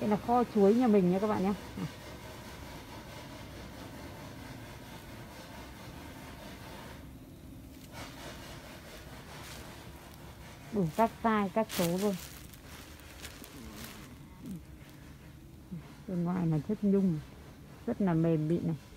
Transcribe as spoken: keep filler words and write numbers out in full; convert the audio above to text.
Đây là kho chuối nhà mình nha các bạn nhé. Đủ các size, các số luôn. Bên ngoài là chất nhung, rất là mềm mịn này.